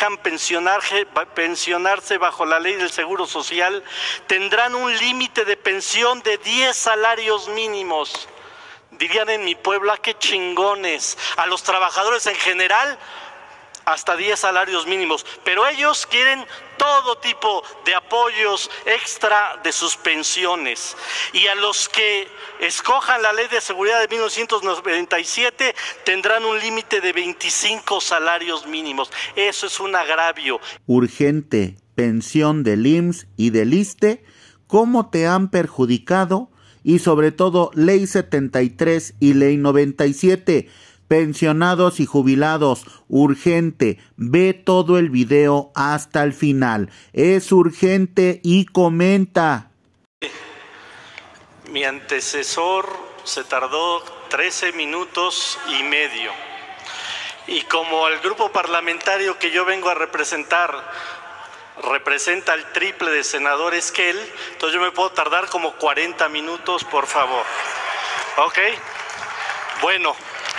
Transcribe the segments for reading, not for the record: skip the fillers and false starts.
elijan pensionarse bajo la ley del Seguro Social tendrán un límite de pensión de 10 salarios mínimos. Dirían en mi pueblo, ¡ah, qué chingones! A los trabajadores en general, hasta 10 salarios mínimos, pero ellos quieren todo tipo de apoyos extra de sus pensiones. Y a los que escojan la Ley de Seguridad de 1997 tendrán un límite de 25 salarios mínimos. Eso es un agravio. Urgente, pensión del IMSS y del ISSSTE, ¿cómo te han perjudicado? Y sobre todo, Ley 73 y Ley 97, pensionados y jubilados, urgente, ve todo el video hasta el final, es urgente y comenta. Mi antecesor se tardó 13 minutos y medio, y como el grupo parlamentario que yo vengo a representar representa el triple de senadores que él, entonces yo me puedo tardar como 40 minutos, por favor. ¿Ok? Bueno.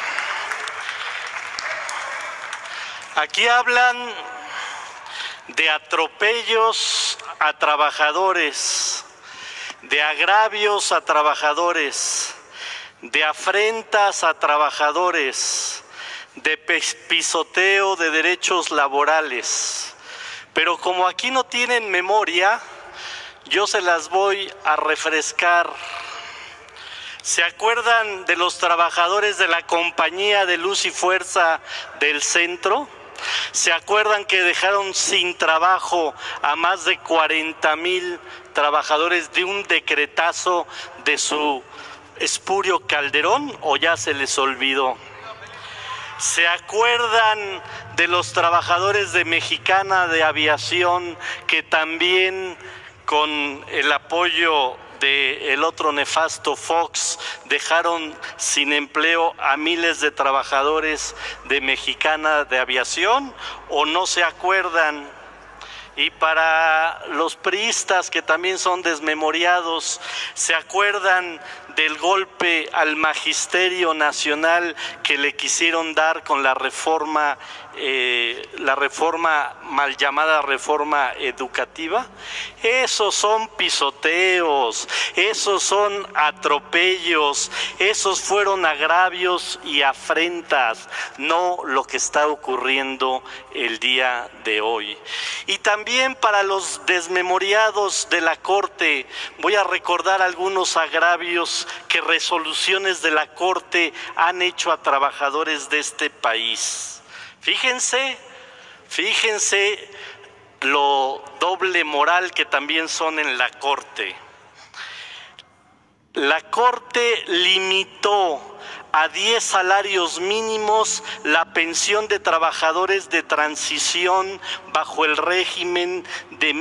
Aquí hablan de atropellos a trabajadores, de agravios a trabajadores, de afrentas a trabajadores, de pisoteo de derechos laborales. Pero como aquí no tienen memoria, yo se las voy a refrescar. ¿Se acuerdan de los trabajadores de la Compañía de Luz y Fuerza del Centro? ¿Se acuerdan que dejaron sin trabajo a más de 40,000 trabajadores de un decretazo de su espurio Calderón, o ya se les olvidó? ¿Se acuerdan de los trabajadores de Mexicana de Aviación que también con el apoyo del otro nefasto Fox dejaron sin empleo a miles de trabajadores de Mexicana de Aviación? ¿O no se acuerdan? Y para los priistas que también son desmemoriados, ¿se acuerdan del golpe al Magisterio Nacional que le quisieron dar con la reforma mal llamada reforma educativa? Esos son pisoteos, esos son atropellos, esos fueron agravios y afrentas, no lo que está ocurriendo el día de hoy. Y también para los desmemoriados de la Corte, voy a recordar algunos agravios que resoluciones de la Corte han hecho a trabajadores de este país. Fíjense lo doble moral que también son en la Corte. La Corte limitó a 10 salarios mínimos la pensión de trabajadores de transición bajo el régimen de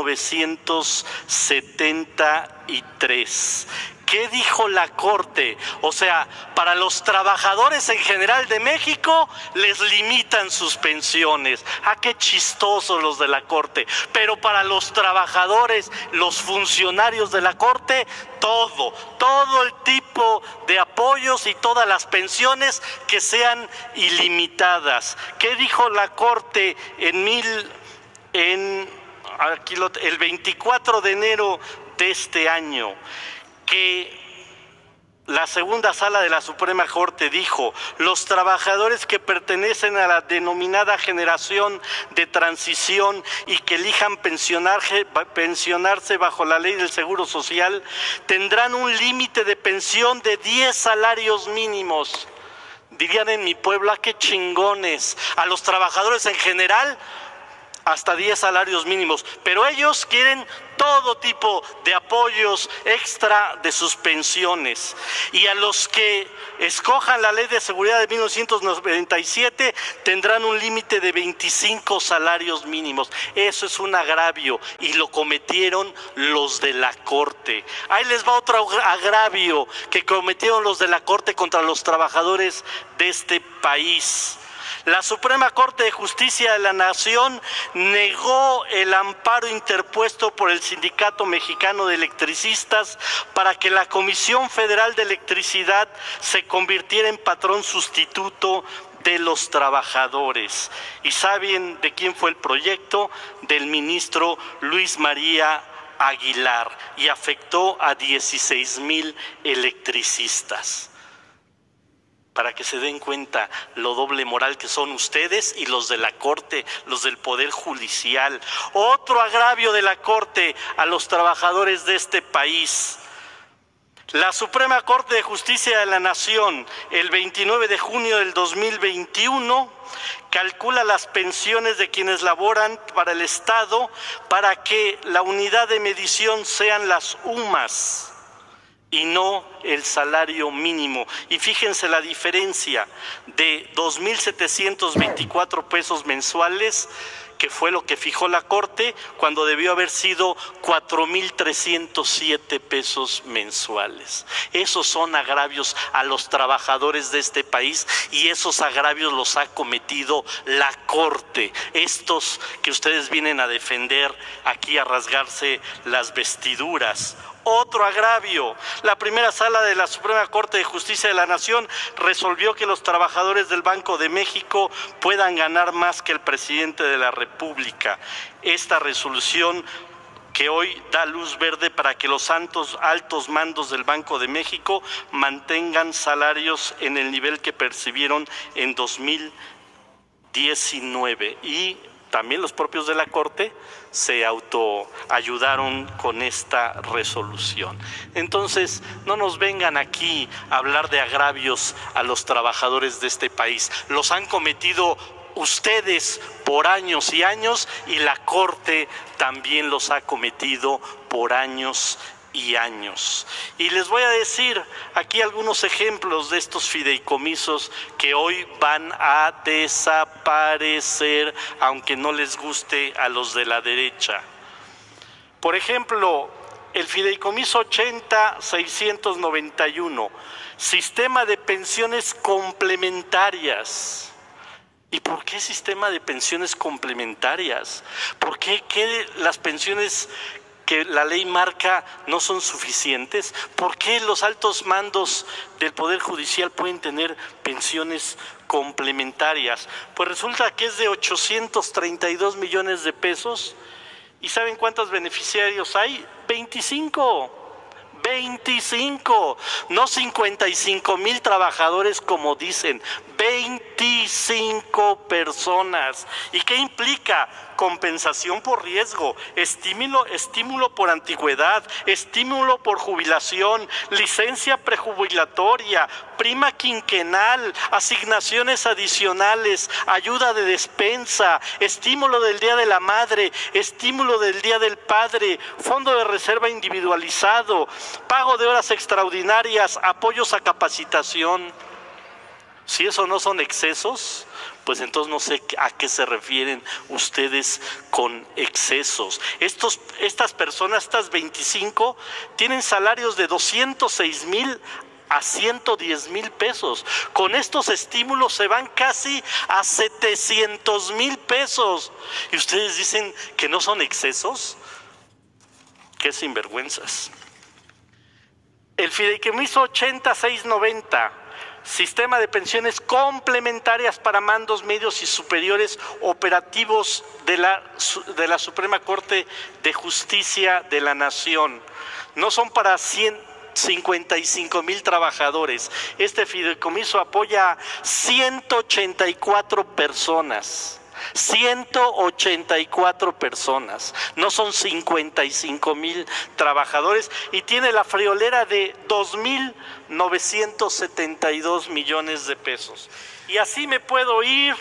1973. ¿Qué dijo la Corte? O sea, para los trabajadores en general de México les limitan sus pensiones. ¡Ah, qué chistosos los de la Corte! Pero para los trabajadores, los funcionarios de la Corte, todo el tipo de apoyos y todas las pensiones que sean ilimitadas. ¿Qué dijo la Corte el 24 de enero de este año? Que la segunda sala de la Suprema Corte dijo: los trabajadores que pertenecen a la denominada generación de transición y que elijan pensionarse bajo la ley del Seguro Social tendrán un límite de pensión de 10 salarios mínimos. Dirían en mi pueblo, ¡ah, qué chingones! A los trabajadores en general, hasta 10 salarios mínimos, pero ellos quieren todo tipo de apoyos extra de sus pensiones. Y a los que escojan la Ley de Seguridad de 1997 tendrán un límite de 25 salarios mínimos. Eso es un agravio y lo cometieron los de la Corte. Ahí les va otro agravio que cometieron los de la Corte contra los trabajadores de este país. La Suprema Corte de Justicia de la Nación negó el amparo interpuesto por el Sindicato Mexicano de Electricistas para que la Comisión Federal de Electricidad se convirtiera en patrón sustituto de los trabajadores. ¿Y saben de quién fue el proyecto? Del ministro Luis María Aguilar, y afectó a 16,000 electricistas. Para que se den cuenta lo doble moral que son ustedes y los de la Corte, los del Poder Judicial. Otro agravio de la Corte a los trabajadores de este país. La Suprema Corte de Justicia de la Nación, el 29 de junio del 2021, calcula las pensiones de quienes laboran para el Estado para que la unidad de medición sean las UMAS y no el salario mínimo. Y fíjense la diferencia de 2,724 pesos mensuales, que fue lo que fijó la Corte, cuando debió haber sido 4,307 pesos mensuales. Esos son agravios a los trabajadores de este país, y esos agravios los ha cometido la Corte. Estos que ustedes vienen a defender aquí, a rasgarse las vestiduras. Otro agravio: la primera sala de la Suprema Corte de Justicia de la Nación resolvió que los trabajadores del Banco de México puedan ganar más que el presidente de la República. Esta resolución que hoy da luz verde para que los altos mandos del Banco de México mantengan salarios en el nivel que percibieron en 2019, y también los propios de la Corte se autoayudaron con esta resolución. Entonces, no nos vengan aquí a hablar de agravios a los trabajadores de este país. Los han cometido ustedes por años y años, y la Corte también los ha cometido por años y años. Y les voy a decir aquí algunos ejemplos de estos fideicomisos que hoy van a desaparecer, aunque no les guste a los de la derecha. Por ejemplo, el fideicomiso 80-691, sistema de pensiones complementarias. ¿Y por qué sistema de pensiones complementarias? ¿Por qué las pensiones que la ley marca no son suficientes? ¿Por qué los altos mandos del Poder Judicial pueden tener pensiones complementarias? Pues resulta que es de 832 millones de pesos. ¿Y saben cuántos beneficiarios hay? 25, no 55,000 trabajadores como dicen, 25 personas. ¿Y qué implica? Compensación por riesgo, estímulo por antigüedad, estímulo por jubilación, licencia prejubilatoria, prima quinquenal, asignaciones adicionales, ayuda de despensa, estímulo del Día de la Madre, estímulo del Día del Padre, fondo de reserva individualizado, pago de horas extraordinarias, apoyos a capacitación. Si eso no son excesos, pues entonces no sé a qué se refieren ustedes con excesos. Estas personas, estas 25, tienen salarios de 206,000 a 110,000 pesos. Con estos estímulos se van casi a 700,000 pesos. ¿Y ustedes dicen que no son excesos? ¡Qué sinvergüenzas! El fideicomiso 8690, sistema de pensiones complementarias para mandos medios y superiores operativos de la Suprema Corte de Justicia de la Nación. No son para 155,000 trabajadores. Este fideicomiso apoya a 184 personas. 184 personas, no son 55,000 trabajadores, y tiene la friolera de 2,972 millones de pesos. Y así me puedo ir.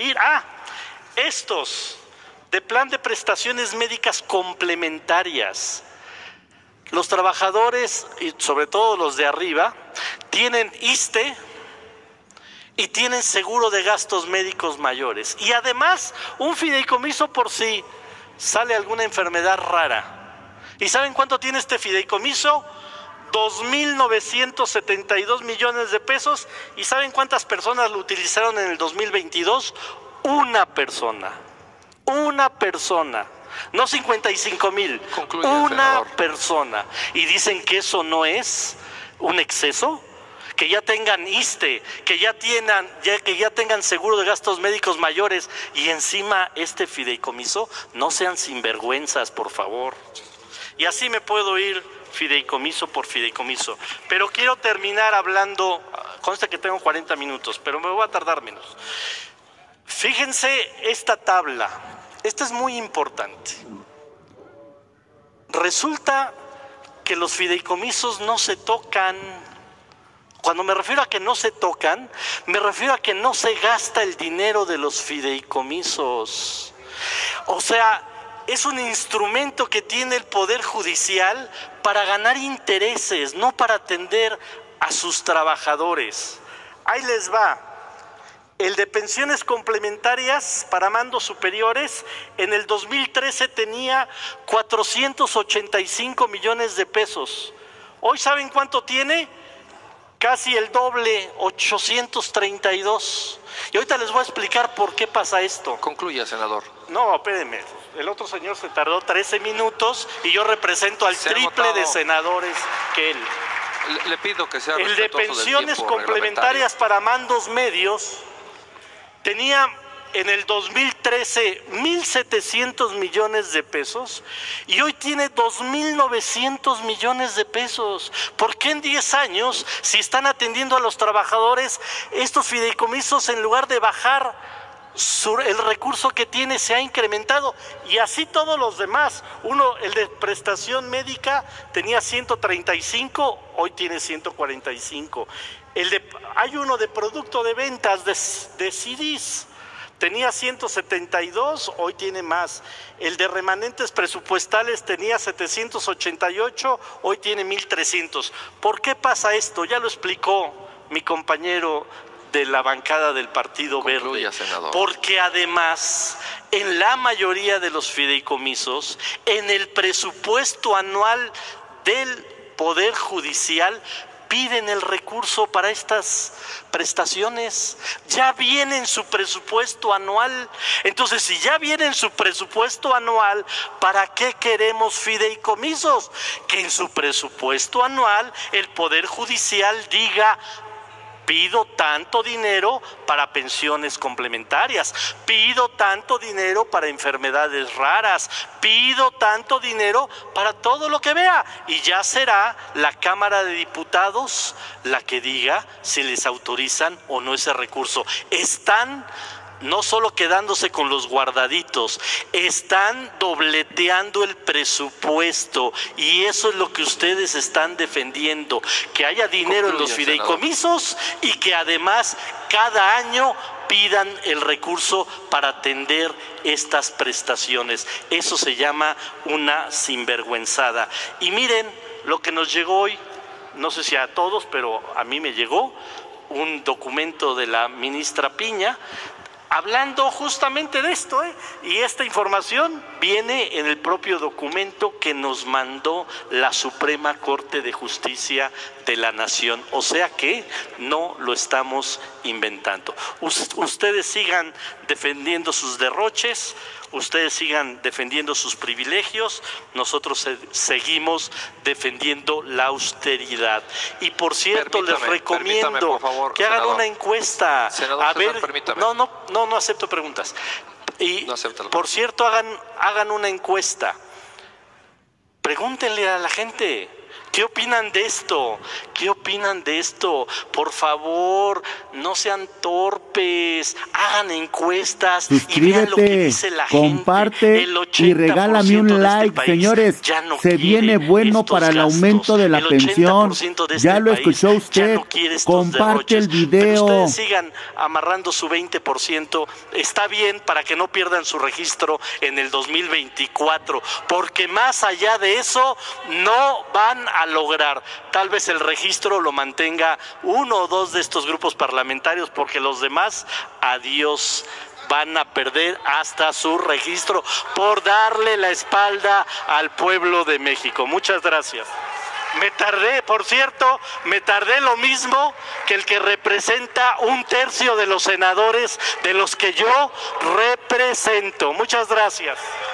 Estos de plan de prestaciones médicas complementarias. Los trabajadores, y sobre todo los de arriba, tienen ISSSTE y tienen seguro de gastos médicos mayores, y además un fideicomiso por si sale alguna enfermedad rara. ¿Y saben cuánto tiene este fideicomiso? 2,972 millones de pesos. ¿Y saben cuántas personas lo utilizaron en el 2022? Una persona, no 55,000, una persona. ¿Y dicen que eso no es un exceso? que ya tengan ISSSTE, que ya tengan seguro de gastos médicos mayores, y encima este fideicomiso. No sean sinvergüenzas, por favor. Y así me puedo ir fideicomiso por fideicomiso. Pero quiero terminar hablando, consta que tengo 40 minutos, pero me voy a tardar menos. Fíjense esta tabla, esta es muy importante. Resulta que los fideicomisos no se tocan. Cuando me refiero a que no se tocan, me refiero a que no se gasta el dinero de los fideicomisos. O sea, es un instrumento que tiene el Poder Judicial para ganar intereses, no para atender a sus trabajadores. Ahí les va. El de pensiones complementarias para mandos superiores en el 2013 tenía 485 millones de pesos. Hoy, ¿saben cuánto tiene? Casi el doble, 832. Y ahorita les voy a explicar por qué pasa esto. Concluya, senador. No, espérenme. El otro señor se tardó 13 minutos y yo represento al triple de senadores que él. Le pido que sea el de pensiones complementarias para mandos medios tenía en el 2013 1,700 millones de pesos y hoy tiene 2,900 millones de pesos. ¿Por qué en 10 años, si están atendiendo a los trabajadores, estos fideicomisos, en lugar de bajar el recurso que tiene, se ha incrementado? Y así todos los demás. El de prestación médica tenía 135, hoy tiene 145. Hay uno de producto de ventas de CDs, tenía 172, hoy tiene más. El de remanentes presupuestales tenía 788, hoy tiene 1,300. ¿Por qué pasa esto? Ya lo explicó mi compañero de la bancada del Partido Verde. Senador. Porque además, en la mayoría de los fideicomisos, en el presupuesto anual del Poder Judicial, piden el recurso para estas prestaciones. Ya viene en su presupuesto anual. Entonces, si ya viene en su presupuesto anual, ¿para qué queremos fideicomisos? Que en su presupuesto anual el Poder Judicial diga: pido tanto dinero para pensiones complementarias, pido tanto dinero para enfermedades raras, pido tanto dinero para todo lo que vea. Y ya será la Cámara de Diputados la que diga si les autorizan o no ese recurso. Están no solo quedándose con los guardaditos, están dobleteando el presupuesto, y eso es lo que ustedes están defendiendo, que haya dinero en los fideicomisos y que además cada año pidan el recurso para atender estas prestaciones. Eso se llama una sinvergüenzada. Y miren lo que nos llegó hoy, no sé si a todos, pero a mí me llegó un documento de la ministra Piña, hablando justamente de esto, y esta información viene en el propio documento que nos mandó la Suprema Corte de Justicia de la Nación. O sea que no lo estamos inventando. Ustedes sigan defendiendo sus derroches, ustedes sigan defendiendo sus privilegios, nosotros seguimos defendiendo la austeridad. Y por cierto, les recomiendo por favor, que hagan una encuesta. Senador, a ver, permítame. No acepto preguntas. Y No acepto la por cierto, hagan una encuesta. Pregúntenle a la gente, ¿qué opinan de esto? ¿Qué opinan de esto? Por favor, no sean torpes, hagan encuestas y vean lo que dice la comparte gente. Y regálame un like, señores. Se viene bueno para el aumento de la pensión. Ya lo escuchó usted. Comparte el video. Pero ustedes sigan amarrando su 20%. Está bien para que no pierdan su registro en el 2024, porque más allá de eso no van a lograr. Tal vez el registro lo mantenga uno o dos de estos grupos parlamentarios, porque los demás, adiós, van a perder hasta su registro por darle la espalda al pueblo de México. Muchas gracias. Por cierto, me tardé lo mismo que el que representa 1/3 de los senadores de los que yo represento. Muchas gracias.